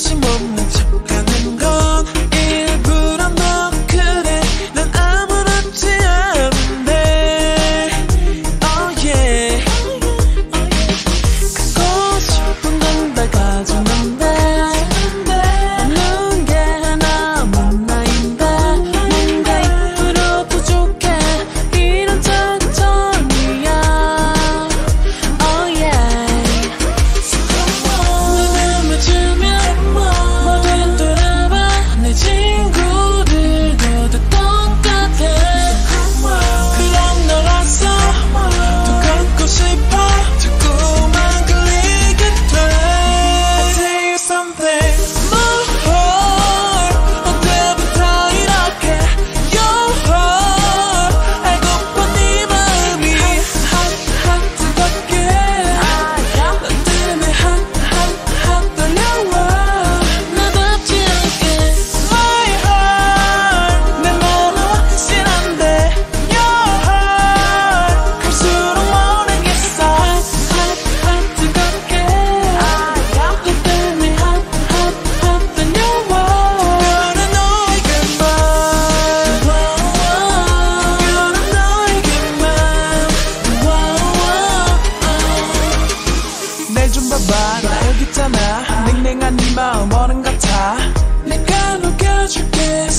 관심 없는 척하는 건 일부러 너 그래 난 아무렇지 않은데 oh yeah 갖고 싶은 건 다 가졌는데 없는 게 하나만 나인데 뭔가 입으로 부족해 이런 장점이야 oh yeah 눈을 맞추면 모두 돌아봐 내 친구들도 다 똑같아 그럼 너라서 더 갖고 싶어 자꾸만 끌리게 돼 I tell you something more 언제부터 이렇게 Your heart 알고파 네 마음이 핫 뜨겁게 너 때문에 핫 떨려와 나답지 않게 My heart 내 몸은 확실한데 Your heart 갈수록 모르겠어 핫 뜨겁게 너 때문에 핫 떨려와 특별한 너에게만 특별한 너에게만 날 좀 봐봐 나 여기 있잖아 냉랭한 네 마음 어른 같아 내가 녹여줄게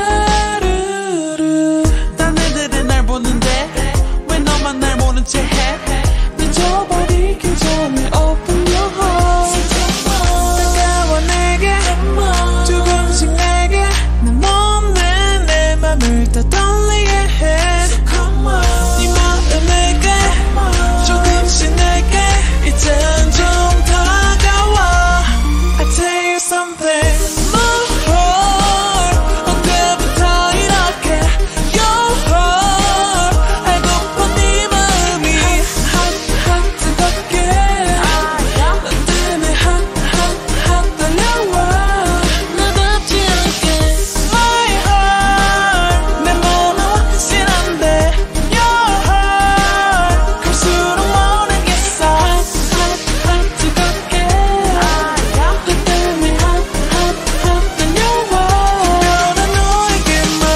사르르 딴 애들은 날 보는데 왜 너만 날 모른 채 해 미쳐버리기 전에 open your heart 다가와 내게 조금씩 내게 내 몸에 내 맘을 다 떨리게 해 네 마음에게 조금씩 내게 이젠 좀 다가와 I tell you something more 언제부터 이렇게 Your heart 알고파 네 마음이 핫 뜨겁게 너 때문에 핫 떨려와 나답지 않게 My heart 내 몸은 확실한데 Your heart 갈수록 모르겠어 핫 뜨겁게 너 때문에 핫 떨려와 특별한 너에게만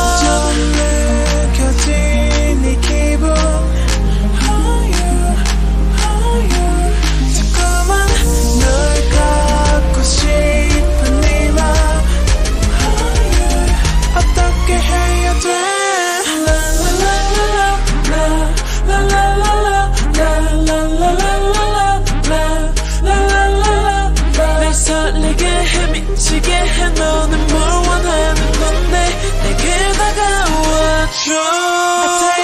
좀 느껴진 이 기분 자꾸만 널 갖고 싶은 네 맘 어떻게 해야 돼 날 설레게 해 미치게 해 너는 뭘 원하는 건데 내게 다가와줘